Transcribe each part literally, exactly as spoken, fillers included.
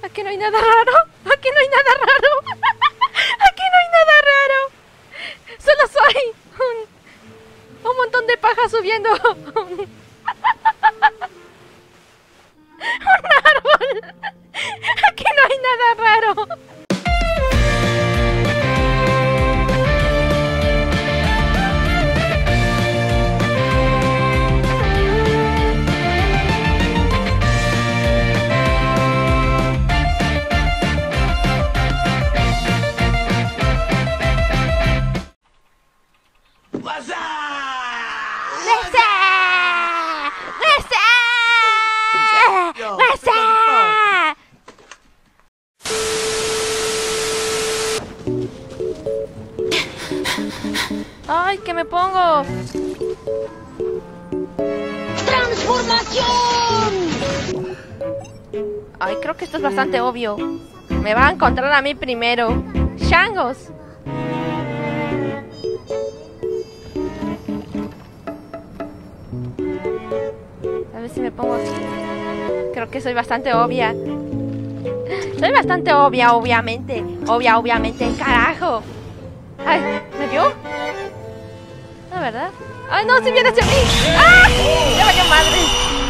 Aquí no hay nada raro. Aquí no hay nada raro. Aquí no hay nada raro. Solo soy un, un montón de paja subiendo un, un árbol. Aquí no hay nada raro. ¡Ay, que me pongo! ¡Transformación! Ay, creo que esto es bastante obvio. Me va a encontrar a mí primero. ¡Changos! A ver si me pongo así. Creo que soy bastante obvia. Soy bastante obvia, obviamente. Obvia, obviamente, carajo. Ay, ¿me vio? No, ¿verdad? ¡Ay, no! ¡Si viene hacia mí! ¡Ah! ¡Ya vaya madre!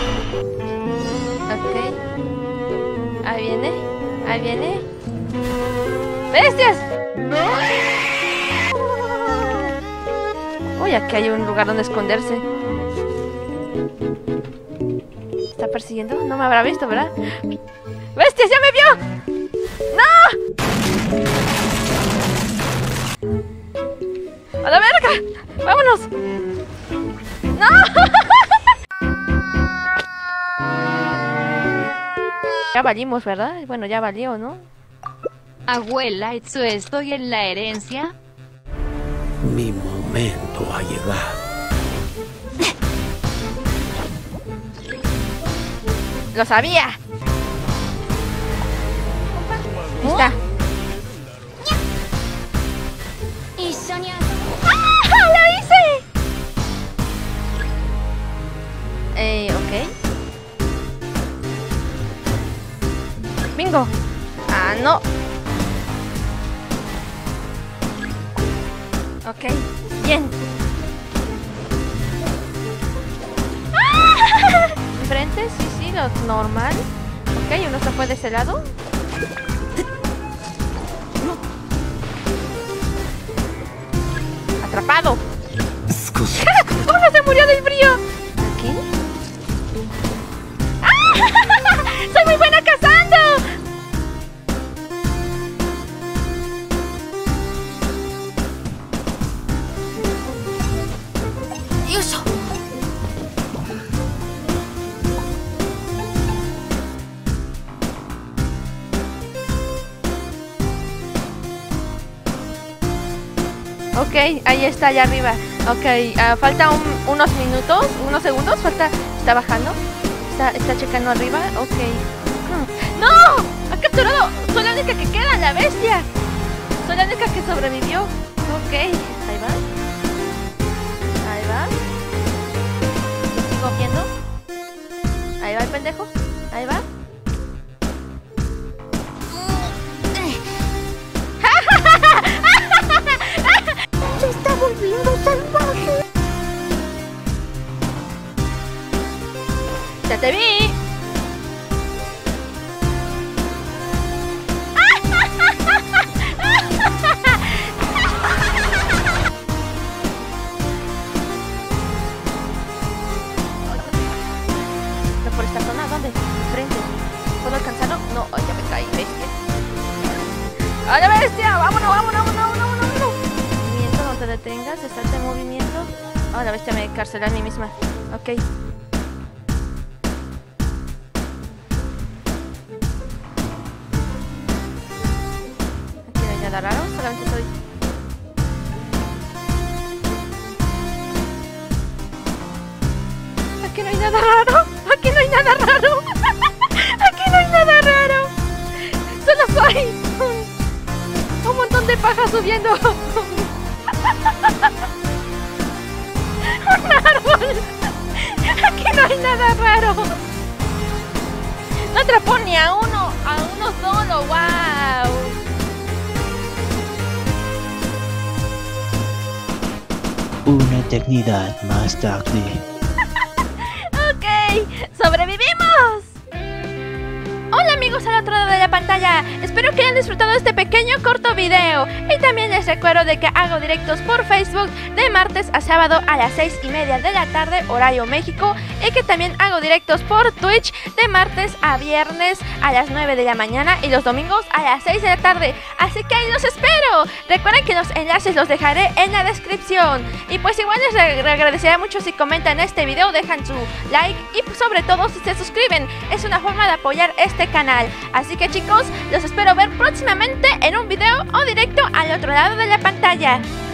Ok. Ahí viene. Ahí viene. ¡Bestias! Uy, aquí hay un lugar donde esconderse. ¿Está persiguiendo? No me habrá visto, ¿verdad? ¡Bestias! ¡Ya me vio! ¡No! ¡A la verga! ¡Vámonos! ¡No! Ya valimos, ¿verdad? Bueno, ya valió, ¿no? Abuela, ¿eso estoy en la herencia? Mi momento ha llegado. ¡Lo sabía! Ahí está. ¡Ah! ¡Lo hice! Eh, ok. Bingo. Ah, no. Ok, bien. ¡Ah! Enfrente, sí, sí, lo normal. Ok, uno se fue de ese lado. Atrapado. ¡Uno se murió del frío! ¿Aquí? ¡Ah! ¡Soy muy buena cazando! ¡Eso! Ok, ahí está, allá arriba. Ok, uh, falta un, unos minutos, unos segundos, falta, está bajando, está, está checando arriba, ok. Hmm. ¡No! ¡Ha capturado! Soy la única que queda, la bestia. Soy la única que sobrevivió. Ok, ahí va. Ahí va. Lo sigo viendo. Ahí va el pendejo, ahí va. ¡Ya te vi! ¿No por esta zona? ¿Dónde? Enfrente. ¿Puedo alcanzarlo? No, ay, ya me caí, bestia. ¡Ay, la bestia! ¡Vámonos, vámonos, vámonos, vámonos, vámonos! Movimiento, no te detengas, estate en movimiento. Oh, la bestia me encarceló a mí misma. Ok. Nada raro, solamente soy... Aquí no hay nada raro. Aquí no hay nada raro. Aquí no hay nada raro. Solo soy un, un montón de paja subiendo un árbol. Aquí no hay nada raro. No atrapó ni a uno, a unos dos. Una eternidad más tarde. Ok, sobrevivimos. Hola amigos al otro lado de la pantalla, espero que hayan disfrutado de este pequeño corto video. Y también les recuerdo de que hago directos por Facebook de martes a sábado a las seis y media de la tarde, horario México. Y que también hago directos por Twitch de martes a viernes a las nueve de la mañana y los domingos a las seis de la tarde. Así que ahí los espero. Recuerden que los enlaces los dejaré en la descripción. Y pues igual les agradecería mucho si comentan este video, dejan su like y pues sobre todo si se suscriben. Es una forma de apoyar este canal. Así que chicos, los espero ver próximamente en un video o directo al otro lado de la pantalla.